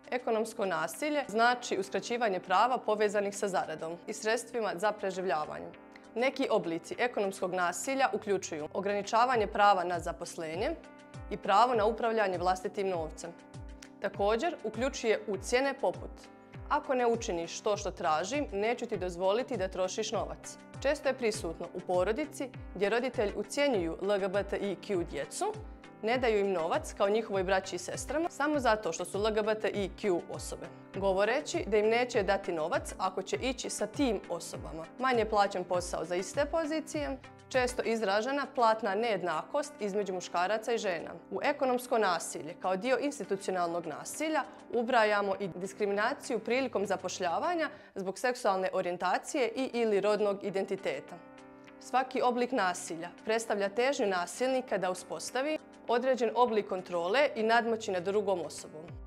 Ekonomsko nasilje znači uskraćivanje prava povezanih sa zaradom i sredstvima za preživljavanje. Neki oblici ekonomskog nasilja uključuju ograničavanje prava na zaposlenje i pravo na upravljanje vlastitim novcem. Također uključuje ucjene poput: ako ne učiniš to što tražim, neću ti dozvoliti da trošiš novac. Često je prisutno u porodici gdje roditelji ucjenjuju LGBTIQ djecu, ne daju im novac kao njihovoj braći i sestrama samo zato što su LGBTIQ osobe, govoreći da im neće dati novac ako će ići sa tim osobama. Manje plaćen posao za iste pozicije, često izražena platna nejednakost između muškaraca i žena. U ekonomsko nasilje kao dio institucionalnog nasilja ubrajamo i diskriminaciju prilikom zapošljavanja zbog seksualne orijentacije ili rodnog identiteta. Svaki oblik nasilja predstavlja težnju nasilnika da uspostavi određen oblik kontrole i nadmoći nad drugom osobom.